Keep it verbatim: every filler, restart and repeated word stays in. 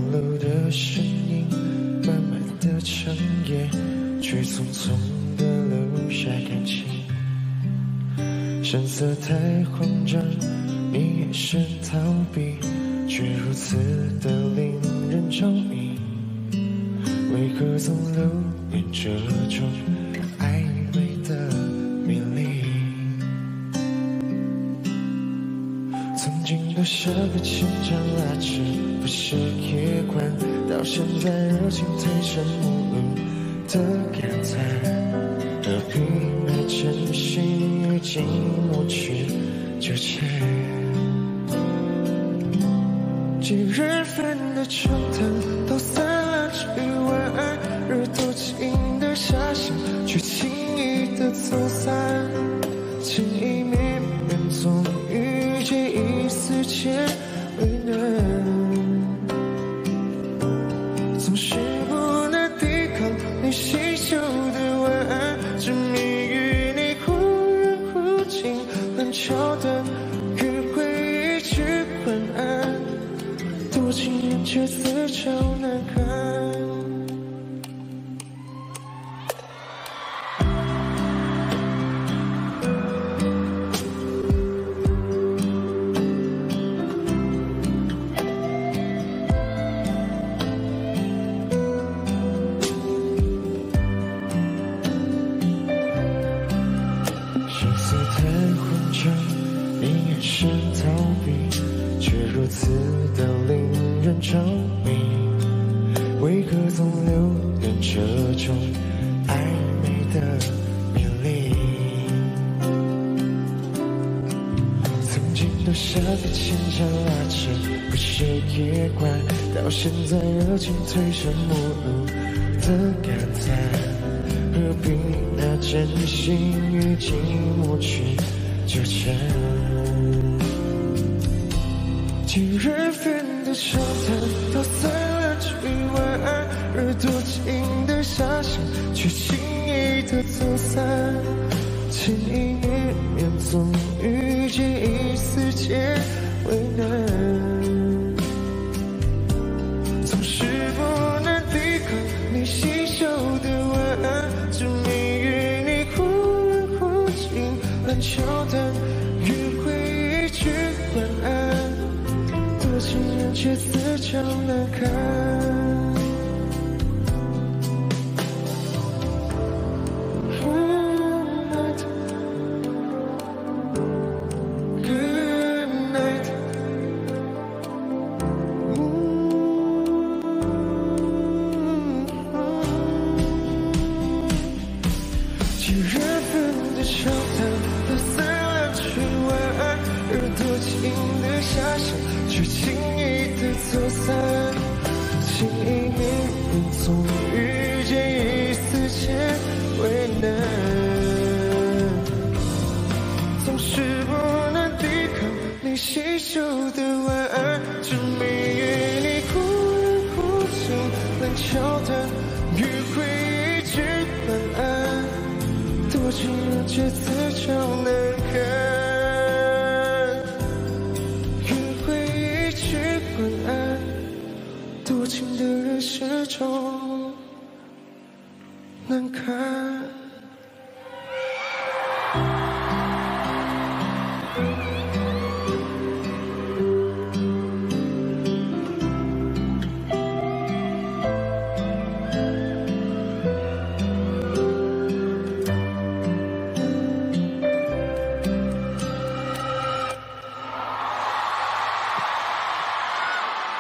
路的身影，慢慢的长夜，却匆匆的留下感情。神色太慌张，你眼神逃避，却如此的令人着迷。为何总留恋这种暧昧的迷离？曾经多少个牵肠拉扯，不舍夜关，到现在热情褪成陌路的感叹。何必拿真心与寂寞去纠缠？几人份的长谈都散了句晚安，而多情的遐想却轻易的走散。情意绵绵，总遇见一丝间为难，总是不能抵抗你细嗅的晚安，执迷于你忽远忽近很桥段，与回忆去关安，多情人却自找难堪。神色太慌张，你眼神逃避，却如此的令人着迷。为何总留恋这种暧昧的迷离？曾经多少个牵肠拉扯，不舍夜关，到现在热情褪成陌路的感叹。何必拿真心与寂寞去纠缠？几人份的长谈都散了句晚安，而多情的遐想却轻易的走散。情意绵绵，总遇见一丝间为难，总是不能抵抗你细嗅的晚安，执迷于你忽远忽近烂桥段，与回忆去关安，多情人却自找难堪。几人份的长谈都散了句晚安，而多情的遐想却轻易的走散。情意绵绵，总遇见一丝间为难，总是不能抵抗你细嗅的晚安，执迷于你忽远忽近烂桥段，与回忆去关安，多情人却自找难堪，与回忆去关安，多情的人始终难堪。